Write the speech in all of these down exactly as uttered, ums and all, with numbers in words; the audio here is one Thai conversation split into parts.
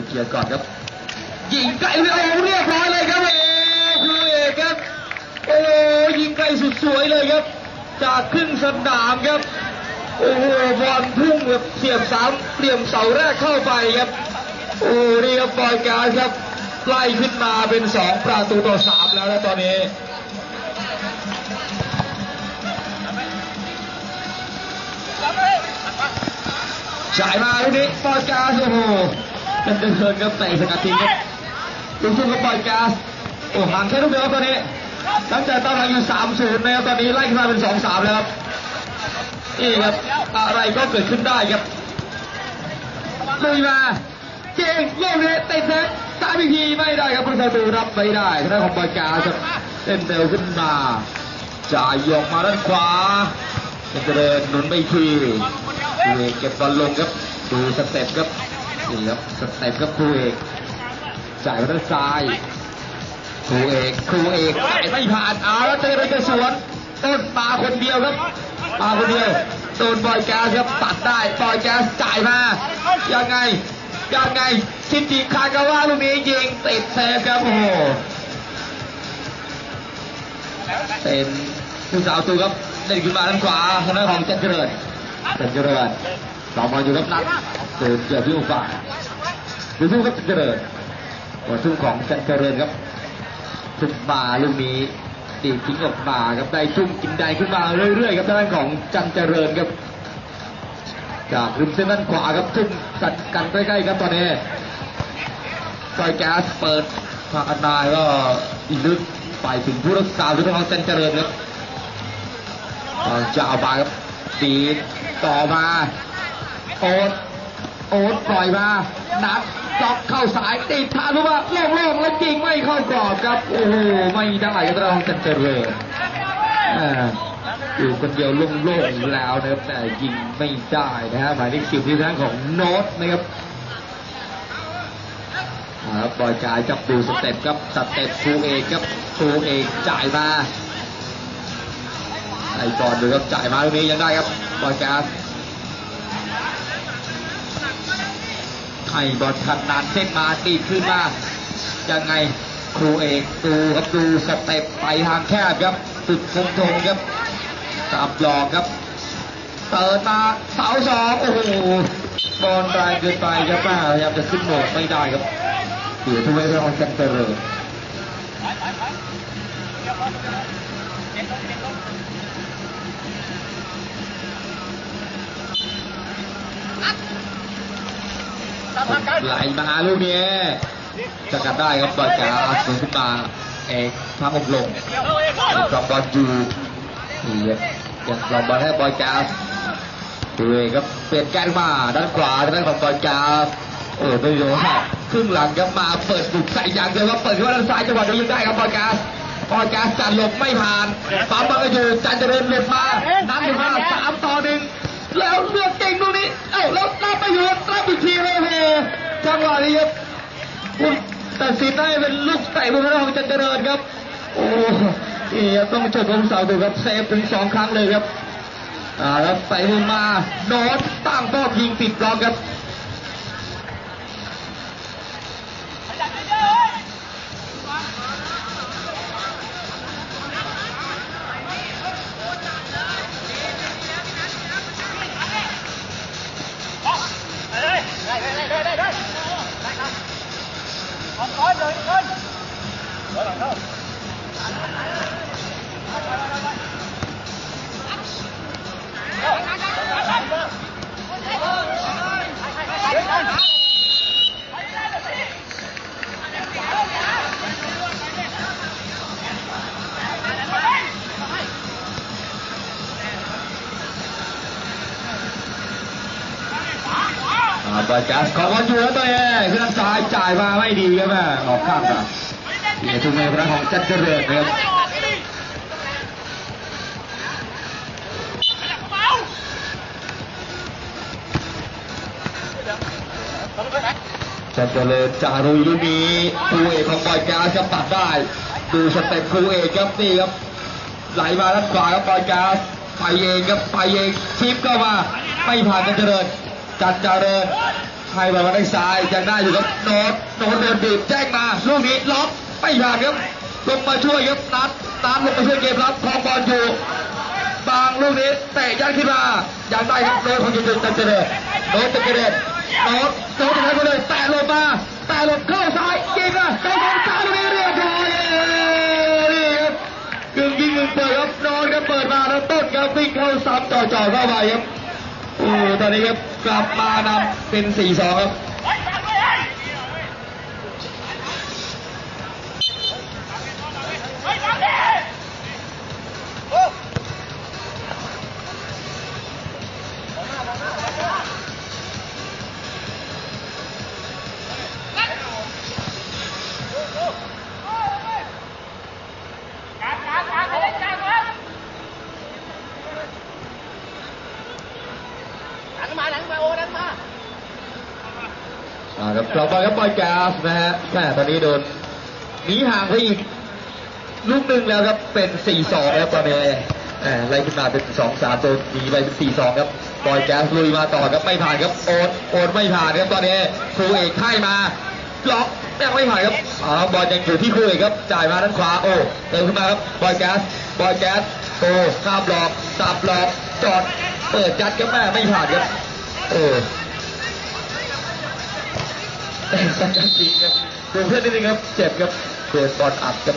เกียร์ก่อนครับยิงไกลไปโอ้เรียบร้อยเลยครับเอกครูเอกครับโอ้ยิงไกลสุดสวยเลยครับจากครึ่งสนามครับโอ้โหบอลพุ่งแบบเสียบสามเหลี่ยมเสาแรกเข้าไปครับโอ้นี่ครับบอยการครับไล่ขึ้นมาเป็นสองประตูต่อสามแล้วนะตอนนี้จ่ายมาลูกนี้บอยการโอ้โหเป็นเดินครับเตะสกัดทิ้งครับลูกทุ่งกับบอยการโอ้ห่างแค่ลูกเดียวตอนนี้ตั้งแต่ตอนหลังอยู่สามศูนย์นะครับตอนนี้ไล่ขึ้นมาเป็นสองสามแล้วครับนี่ครับอะไรก็เกิดขึ้นได้ครับลุยมาเก่งโลกนี้เตะเซฟตามอีกทีไม่ได้ครับประตูรับไม่ได้ทางด้านของบอยการครับเต้นเร็วขึ้นมาจ่ายยกมาด้านขวาจะเดินหนุนไปทีเก็บบอลลงครับดูสเต็ปครับนี่ครับสเต็ปครับครูเอกจ่ายมาด้านซ้ายครูเอกครูเอกจ่ายไม่ผ่านเอาแล้วเตะไปจะสวนต้นมาคนเดียวครับมาคนเดียวโดนบอยแก๊สครับตัดได้บอยแก๊สจ่ายมายังไงยังไงคิดจีคากาว่าลูกนี้ยิงติดเซฟครับโอ้โหเป็นผู้สาวตูครับเล่นขึ้นมาด้านขวาทางด้านของเจนเจริญเจนเจริญต่อมาอยู่กับนัดเดินเกี่ยวที่ฝ่ายดูทุ่งครับเจนเจริญตัวทุ่งของเจนเจริญครับทุ่งมาลูกนี้ตีทิ้งออกมาครับได้ทุ่งกินได้ขึ้นมาเรื่อยๆครับทางด้านของจันเจริญครับจากริมเส้นด้านขวาครับทุ่งสัดกันใกล้ๆครับตอนนี้ซอยแก๊สเปิดพาอันนายก็ลึกไปถึงผู้รักษาทุกของจันเจริญครับจะเอาไปครับตีต่อมาโอ๊ตโอ๊ตปล่อยมานัดล็อกเข้าสายติดทางรู้ว่าโล่งๆแล้วจริงไม่เข้ากรอบครับโอ้โหไม่ได้ครับเราจันเจริญอยู่คนเดียวโล่งๆแล้วนะครับแต่ยิงไม่ได้นะฮะหมายเลขสิบที่ทางของโน้ตนะครับครับบอยกายจับดูสเต็ปครับสเต็ปครูเอกครับครูเอกจ่ายมาไอ้ก่อนดูครับจ่ายมาตรงนี้ยังได้ครับบอยกายไอ้บอลทันนานเส้นมาตีขึ้นมายังไงครูเอกดูครับดูสเต็ปไปทางแคบครับสุดคงทงครับตับหลอกครับเปิดมาเสาสองโอ้โหบอลแรงเกินไปครับพยายามจะขึ้นโหมดไม่ได้ครับเดี๋ยวทุกเวทีของจันเจริญไหลมาลูกนี้จะกัดได้ครับบอลจ๋าสวนขึ้นมาเอกพาอกลงกลับบอลอยู่นี่ยังกลับบอลให้บอลจ๋าดูเองครับเปลี่ยนแก้มาด้านขวาด้านของบอลจ๋าโอ้ไม่รู้ว่าครึ่งหลังครับมาเปิดบุกใส่อย่างเดียวว่าเปิดที่ว่าด้านซ้ายจังหวะนี้ยังได้ครับบอลจ๋าบอลจ๋าจัดหลบไม่ผ่านปั๊มบอลก็อยู่จันเจริญหลุดมานัดหนึ่งมาสามต่อหนึ่งแล้วเลือกเก่งตรงนี้เอ้าแล้วรับไปอยู่รับอีกทีเลยโอ้จังหวะนี้ครับคุณตัดสินได้เป็นลูกเตะบอลของจันเจริญครับโอ้ยต้องชมของสาวดูครับเซฟถึงสองครั้งเลยครับอ่าแล้วใส่ลงมาโน้ตตั้งโต๊ะยิงปิดบล็อกครับบอลจัสขอบอลอยู่แล้วตัวเองขึ้นซ้ายจ่ายมาไม่ดีครับแม่ออกข้างกันเดี๋ยวทุกเมย์พระของจันเจริญครับจันเจริญจารุยลูกนี้ครูเอกของบอลจัสจะปัดได้ดูสเต็ปครูเอกครับนี่ครับไหลมาด้านขวาครับบอลจัสไปเองครับไปเองชิปเข้ามาไม่ผ่านจันเจริญจันเจริญให้บอลมาทางซ้ายยังได้อยู่ครับโน้ตโน้ตโดนบีบแจ้งมาลูกนี้ล็อกไม่ผ่านครับลงมาช่วยครับนัดนัดลงมาช่วยเกมรับครองบอลอยู่บางลูกนี้เตะยัดขึ้นมายังได้ครับโน้ตของยูทูบเต็มเจริญโน้ตเต็มเจริญโน้ตโน้ตทำไปเลยแตะลงมาแตะลงเข้าซ้ายยิงอ่ะเข้าซ้ายลูกนี้เรียบร้อยนี่ครับกึ่งยิงกึ่งเปิดครับโน้ตครับเปิดมาแล้วต้นครับวิ่งเข้าซ้ำจ่อๆเข้าไปครับโอ้ตอนนี้ครับกลับมานำเป็น สี่สอง ครับอ่าครับเราบอลครับบอลแก๊สนะฮะแม่ตอนนี้โดนหนีห่างไปอีกลูกหนึ่งแล้วครับเป็น สี่สอง ครับตอนนี้แหมไล่ขึ้นมาเป็น สองสาม ตัวหนีไปเป็น สี่สอง ครับบอลแก๊สลุยมาต่อครับไม่ผ่านครับโอนโอนไม่ผ่านครับตอนนี้ครูเอกให้มาล็อกยังไม่ผ่านครับอ๋อบอลยังอยู่ที่ครูเอกครับจ่ายมาด้านขวาโอ้เติมขึ้นมาครับบอลแก๊สบอลแก๊สโอ้ข้ามหลอกสับหลอกจอดเปิดจัดครับแม่ไม่ผ่านครับโอ้แต่สัญญาจริงครับดูเพื่อนนิดนึงครับเจ็บครับโดนบอลอัดครับ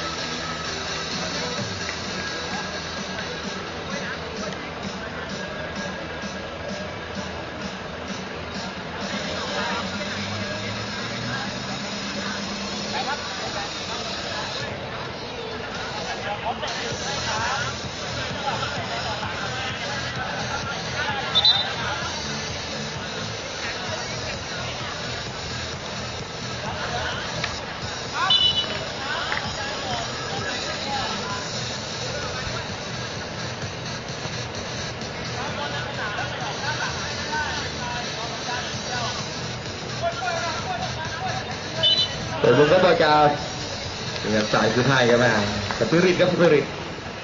เดี๋ยวลุงก็บอกจะเนี่ยจ่ายคือให้กันมาสปิริตครับสปิริต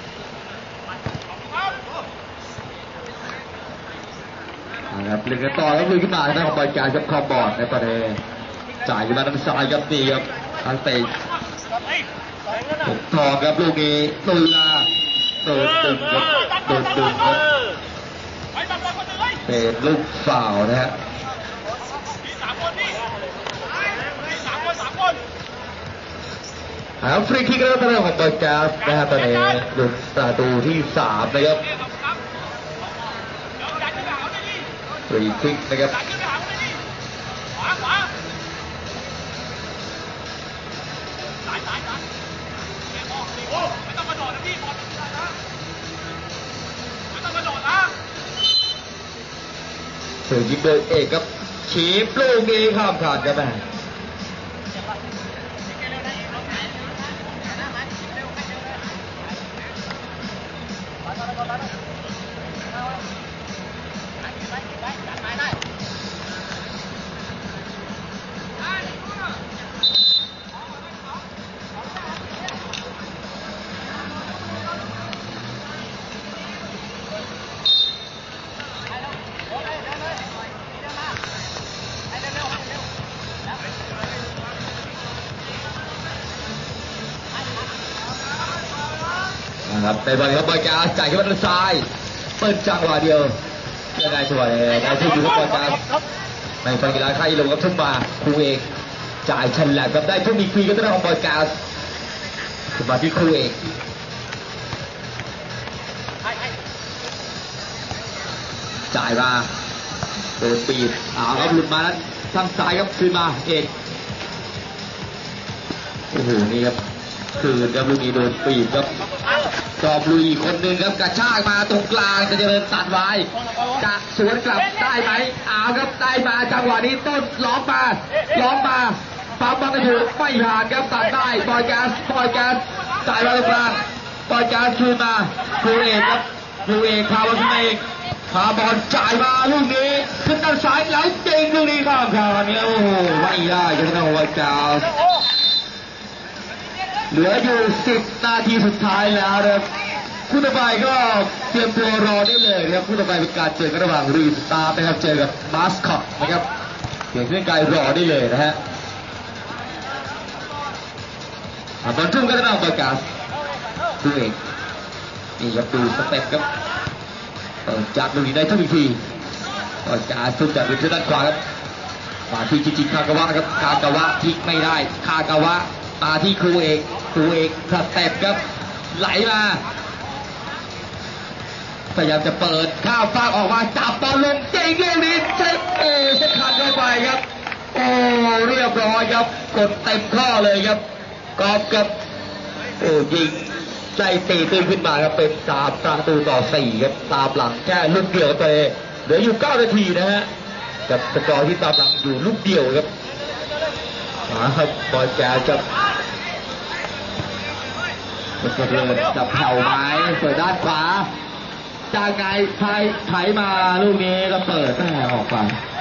นะครับเล่นกันต่อแล้วลุยขึ้นมาได้ของบอลการกับคอมบอร์ดในประเทศจ่ายขึ้นมาทางซ้ายครับนี่ครับทางเตะถูกทองครับลูกนี้ตุยลาโดนดึงครับโดนดึงครับเป็นลูกฝ่าวนะฮะหาฟรีคิกแล้วทางของบอลแก๊สนะฮะตอนนี้หลุดประตูที่สามนะครับฟรีคิกนะครับฟรีคิกโดยเอกครับชีพลูกนี้ข้ามขาดกันไปนะครับในบอลครับบอลกาจ่ายขึ้นมาทางซ้ายเปิดจังหวะเดียวเพื่อนายสวยนายทุ่มอยู่กับบอลกาในฝั่งกีฬาค่ายลงกับทุ่มมาครูเอกจ่ายฉลับกับได้ทุ่มอีกทีก็ต้องของบอลกาขึ้นมาที่ครูเอกจ่ายมาโดนปีดอ้าวครับหลุดมาแล้วทางซ้ายครับคืนมาเอกโอ้โหนี่ครับคือครับลูกนี้โดนปีดครับจอบลุยคนหนึ่งครับกระชากมาตรงกลางจะเดินตัดไว้จะสวนกลับได้ไหมอ้าวครับได้มาจังหวะนี้ต้นล้อมมาล้อมมาปั๊มบอลกันอยู่ไม่ผ่านครับตัดได้บอลแก๊สบอลแก๊สจ่ายมาตรงกลางบอลแก๊สคืนมาครูเอกครับครูเอกพาบอลขึ้นมาเองพาบอลจ่ายมาลูกนี้ขึ้นด้านซ้ายแล้วจริงลูกนี้ข้ามคานเนี่ยโอ้โหไม่ได้จะทำเอาไว้แก๊สเหลืออยู่สิบนาทีสุดท้ายแล้วนะครับคู่ต่อไปก็เตรียมตัวรอได้เลยนะครับคู่ต่อไปเป็นการเจอกันระหว่างรีสตาร์นะครับเจอกับมาสคอตนะครับเกี่ยวกับการรอได้เลยนะฮะบอลทุ่งก็จะนำบอลกาสดูเองนี่ครับดูสเต็ปครับจากลูกนี้ได้ทุกทีบอลกาสทุ่งจากบริเวณด้านขวาครับมาที่จิจิคากาวะครับคากาวะพลิกไม่ได้คากาวะมาที่ครูเอกครูเอกสเต็ปครับไหลมาพยายามจะเปิดข้าวฟากออกมาจับบอลลงเจ๋งลูกนี้เช็คโอ้เช็คคันเข้าไปครับโอ้เรียบร้อยครับกดเต็มข้อเลยครับกอบกับโอ้ยิงใจตีตื้นขึ้นมาครับเป็นสามประตูต่อสี่ครับตามหลังแค่ลูกเดียวเตะเหลืออยู่เก้านาทีนะฮะกับสกอร์ที่ตามหลังอยู่ลูกเดียวครับมาครับบอลแกจะมันจะเริ่มจับเข่าไม้เปิดด้านขวาจากไงไทยไถมาลูกนี้ก็เปิดแม่ออกไป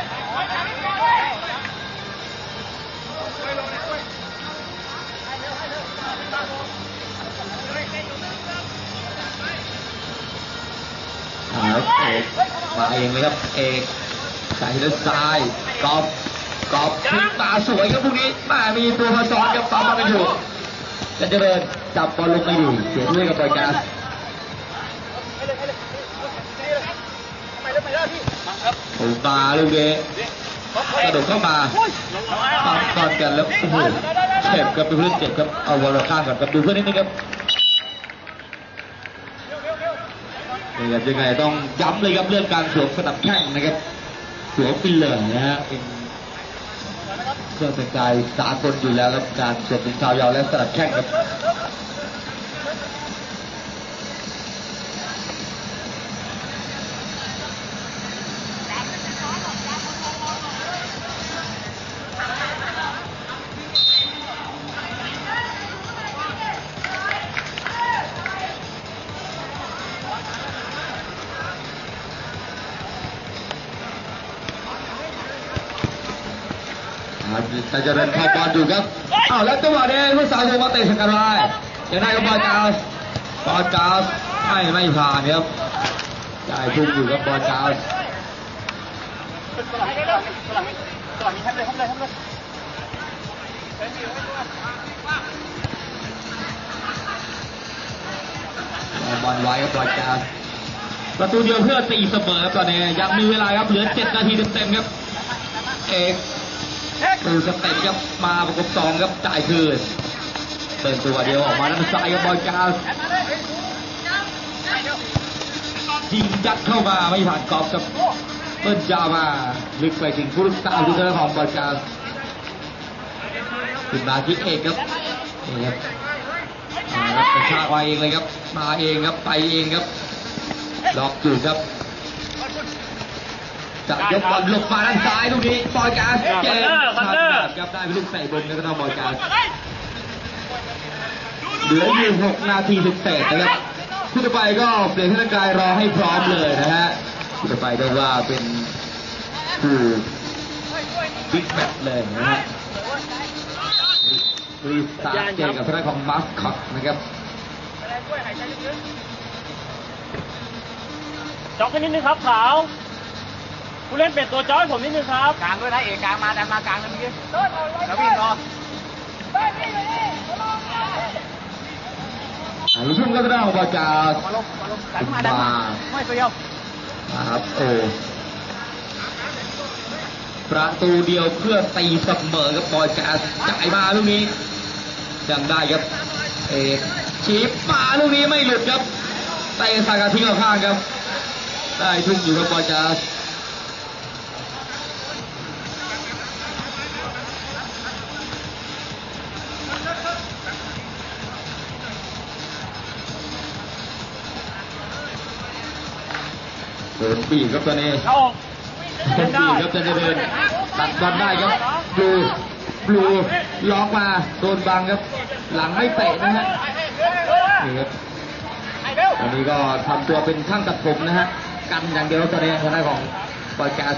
เอกมาเองเลยครับเอกใส่ด้านซ้ายกอบกอบทิ้งตาสวยครับพวกนี้มามีตัวมาซ้อนกับปั๊มมาอยู่จะเจริญจับบอลลงไม่ดีเสียด้วยกับบอลกาสถูกตาลูกนี้กระโดดเข้ามาปั๊มตอนกันแล้วโอ้โหเจ็บกับเพื่อนเจ็บครับเอาบอลข้างก่อนกับดูเพื่อนนิดนึงครับยังไงต้องย้ำเลยครับเรื่องการสวมสนับแข้งนะครับสวมฟิลเลอร์นะฮะเป็นเครื่องแต่งกายสากลอยู่แล้วครับการสวมถุงเท้ายาวและสนับแข้งครับแต่จะเดินเข้าบอลอยู่ครับอ้าวแล้วจังหวะนี้ผู้สาวโทมาเตะสกัดไว้ยังได้กับบอลกาสบอลกาสไม่ไม่ผ่านครับได้ทุ่มอยู่กับบอลกาสบอลไว้กับบอลกาสประตูเดียวเพื่อตีเสมอครับตอนนี้ยังมีเวลาครับเหลือเจ็ดนาทีเต็มๆครับเอกดูสเต็ปครับมาประกบสองครับจ่ายคืนเป็นตัวเดียวออกมาด้านซ้ายกับบอลกาสยิงยัดเข้ามาไม่ผ่านกรอบกับเปิ้ลจามาลึกไปถึงผู้รักษาผู้เจ้าของบอลกาสขึ้นมาที่เอกครับนี่ครับกระชากมาเองเลยครับมาเองครับไปเองครับล็อกอยู่ครับจะยกบอลหลบมาด้านซ้ายลูกนี้บอลกาสเจ็บครับได้เป็นลูกเตะบนแล้วก็ต้องบอลกาสเหลืออยู่หกนาทีสิบเศษนะครับผู้ต่อไปก็เปลี่ยนร่างกายรอให้พร้อมเลยนะฮะผู้ต่อไปได้ว่าเป็นผู้บิ๊กแมตช์เลยนะฮะรีสตาร์ทเจอกับทางด้านของมาสคอตนะครับจ็อกให้นิดนึงครับขาวผู้เล่นเป็ดตัวจ้อยผมนิดนึงครับกลางด้วยนะเอกกลางมาดันมากลางกันเมื่อกี้แล้ววิ่งรอลูกทุ่งก็จะได้ออกมาจากมาดันมาไม่ตัวเดียวครับโอ้ประตูเดียวเพื่อตีเสมอกับบอลกาสจ่ายมาลูกนี้ยังได้ครับเอกชีปมาลูกนี้ไม่หลุดครับเตะสกัดทิ้งออกข้างครับได้ทุ่งอยู่กับบอลกาสโดนปีกครับตอนนี้โดนปีกครับจะเดินตัดบอลได้ครับบลูบลูล็อกมาโดนบังครับหลังไม่เตะนะฮะนี่ครับตอนนี้ก็ทำตัวเป็นช่างตัดผมนะฮะกันอย่างเดียวตอนนี้ทางด้านของบอลกาส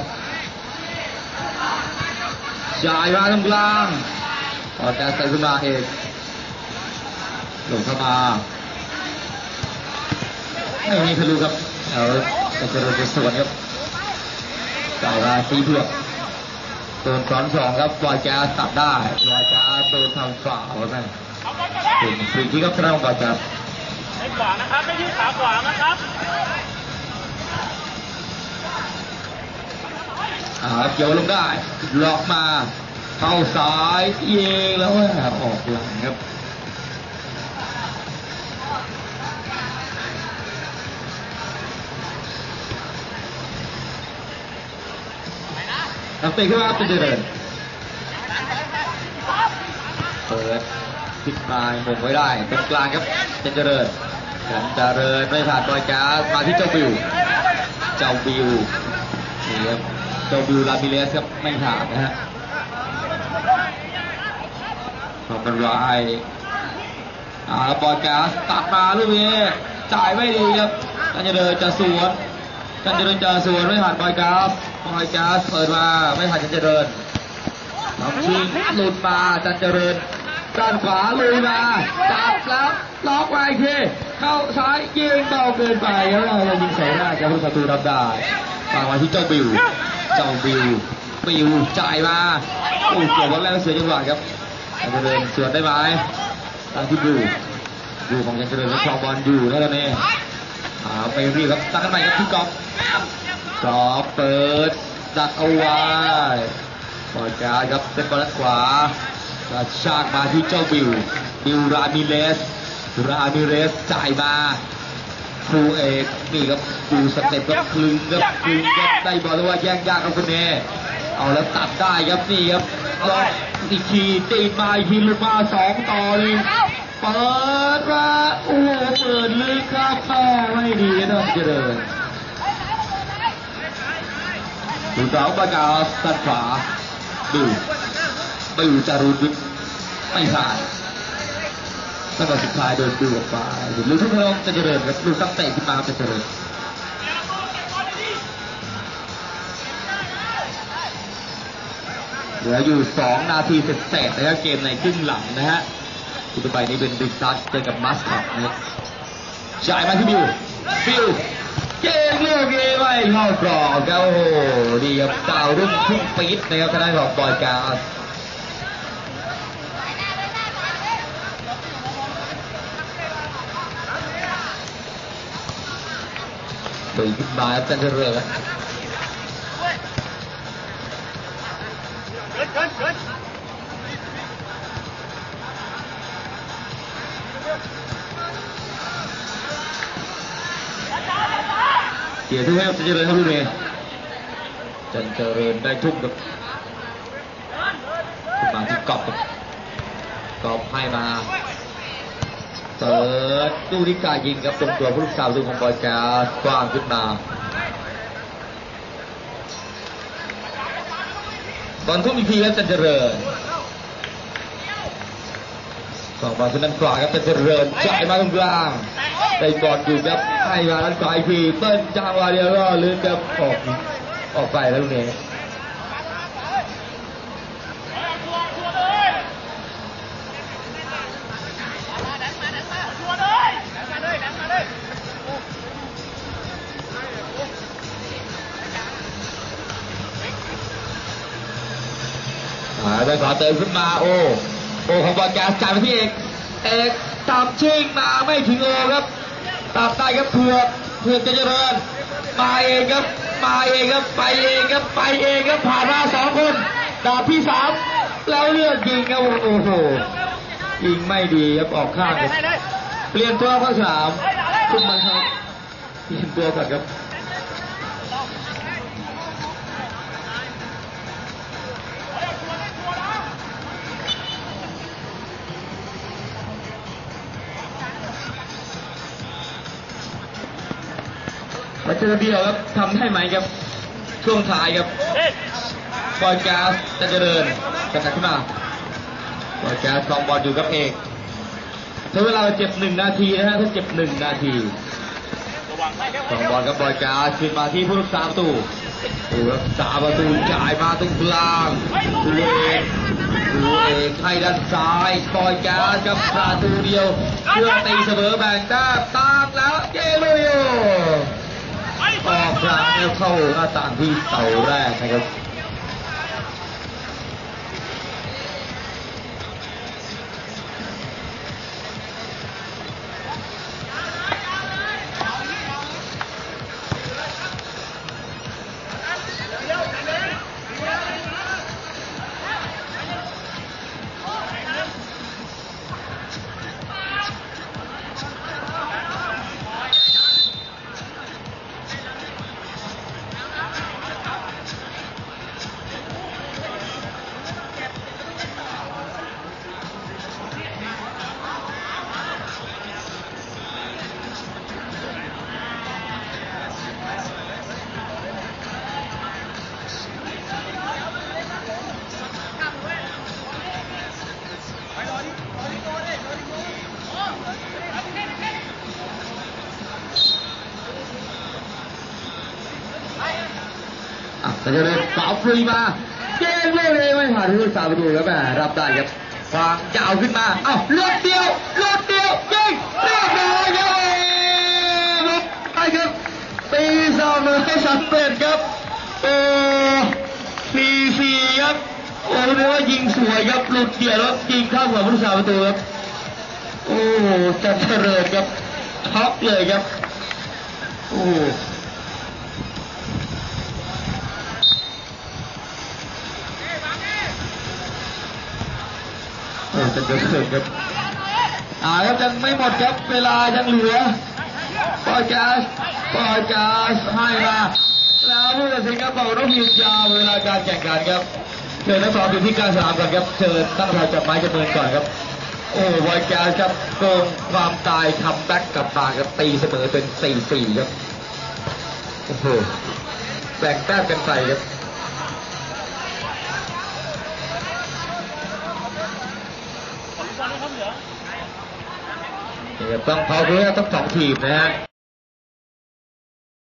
จ่ายมาตรงกลางบอลกาสใส่ขึ้นมาเอกหลงเข้ามาไม่มีทะลุครับเอาแต่จะโดนสวนครับจ่ายมาสีเผือกโดนซ้อนสองครับบอยแก๊สตัดได้บอยแก๊สโดนทำฝ่าวนะเป็นฟรีคิกครับทางบอยแก๊สให้ขวางนะครับไม่ยืดขาขวางนะครับอ่าเกี่ยวลงได้ล็อกมาเข้าซ้ายเยิงแล้วว่าออกหลังครับนักเตะขึ้นมาเป็นเจริญเปิดติดปลายหม่งไว้ได้ตรงกลางครับเป็นเจริญเป็นเจริญไม่ผ่านบอยแก๊สมาที่เจ้าบิวเจ้าบิวนี่ครับเจ้าบิวลาบิเลสครับไม่ผ่านนะฮะขอบคุณรายอ่าบอยแก๊สตัดมาลูกนี้จ่ายไม่ดีครับกันเจริญจะสวนกันเจริญจะสวนไม่ผ่านบอยแก๊สบอยแก๊สเปิดมาไม่ผ่านกันเจริญน้องชิงหลุดมาจันเจริญด้านขวาลุยมาจับแล้วล็อกไว้ทีเข้าซ้ายยิงเบาเกินไปแล้วเรายิงใส่หน้าจะผู้ประตูรับได้ฟังมาที่เจ้าบิวเจ้าบิวบิวจ่ายมาโอ้เกี่ยวบอลแล้วเสียจังหวะครับจันเจริญสวนได้ไหมทางที่บิวบิวของจันเจริญแล้วครองบอลอยู่แล้วตอนนี้หาไปรีบครับตั้งกันใหม่ครับที่กอล์ฟกอล์ฟเปิดดักเอาไว้บอลจ้าครับเซตบอลด้านขวากระชากมาที่เจ้าบิวบิวรามิเลสรามิเลสจ่ายมาครูเอกนี่ครับดูสเต็ปครับคลึงครับคลึงครับได้บอลแล้วว่าแย่งยากครับคุณเนเอาแล้วตัดได้ครับนี่ครับล็อกอีกทีตีมาอีกทีลุกมาสองต่อเลยเปิดมาโอ้โหเปิดลึกครับเข้าไม่ดีนะเจริญดูสองประกาศตัดขวาดูบิวจารุณไม่ผ่านตั้งแต่สุดท้ายโดนบิวออกไปลูกทุกคนจะเจริญครับลูกตั้งเตะขึ้นมาจะเจริญเหลืออยู่สองนาทีเศษๆนะครับเกมในครึ่งหลังนะฮะคู่ต่อไปนี้เป็นบิ๊กซัสเจอกับมัสคอตนะครับจ่ายมาที่บิวบิวเก่งลูกนี้ไม่เข้ากรอบครับโอ้โหดีครับดาวรุ่งพุ่งปี๊ดนะครับทางด้านของบอยการ์ดตีขึ้นมาจันเจริญครับเกี่ยวทุกให้จันเจริญครับลูกนี้จันเจริญได้ทุกแบบขึ้นมาที่กอบกอบให้มาเปิดตู้นิกายิงครับตรงตัวผู้รักษาประตูของบอยแก๊สกว้างขึ้นมาบอลทุ่มอีกทีครับจันเจริญสองบอลขึ้นด้านขวาครับจันเจริญจ่ายมาตรงกลางได้บอลอยู่ครับให้มาด้านขวาอีกทีเปิ้ลจังหวะเดียวก็ลื่นครับออกออกไปแล้วลูกนี้ได้ขอเติมขึ้นมาโอ้โอ้ของบอลแก๊สจ่ายไปที่เอกเอกตามชิงมาไม่ถึงโอครับตามได้ครับเผือกเผือกจะเจริญมาเองครับมาเองครับไปเองครับไปเองครับผ่านมาสองคนดาบที่สามแล้วเลือกยิงครับโอ้โหยิงไม่ดีครับออกข้างครับเปลี่ยนตัวข้อสามขึ้นมาครับเปลี่ยนตัวก่อนครับมาเจอเดียวครับทำให้ไหมครับช่วงท้ายครับบอลแก๊สจะเจริญกระแทกขึ้นมาบอลแก๊สกองบอลอยู่กับเอกใช้เวลาเจ็บหนึ่งนาทีนะฮะถ้าเจ็บหนึ่งนาทีกองบอลกับบอลแก๊สขึ้นมาที่ผู้รักษาประตูผู้รักษาประตูจ่ายมาตรงกลางดูเอกดูเอกให้ด้านซ้ายบอลแก๊สกับประตูเดียวเพื่อตีเสมอแบ่งแต้มตามแล้วเยโรโยออกกลางแล้วเข้าหน้าต่างที่เสาแรกนะครับแต่จะเป็นสาวฟรีมาเกมไม่เลยไม่ผ่านผู้สาวประตูครับแหมรับได้ครับวางยาวขึ้นมาเอ้าเลือดเดียวเลือดเดียวยิงเรียบร้อยครับไปครับตีเสมอให้สำเร็จครับโอ้สี่สี่ครับโอ้เรียกว่ายิงสวยครับหลุดเดี่ยวแล้วยิงเข้าหัวผู้สาวประตูครับโอ้จัดเจริญครับท็อปเลยครับโอ้โอ้จัดเจริญครับอ่าครับยังไม่หมดครับเวลายังเหลือปล่อยแก๊สปล่อยแก๊สให้มาแล้วผู้ตัดสินครับบอกต้องหยุดยาวเวลาการแข่งขันครับเชิญทั้งสองอยู่ที่การสนามก่อนครับเชิญตั้งแถวจับไม้จับมือก่อนครับโอ้บอยแกสครับโกงความตายทำแบ็กกลับมาครับตีเสมอเป็น สี่สี่ ครับโอ้โหแบ่งแต้มกันไปครับต้องเผาเพื่อต้องสองทีมนะฮะ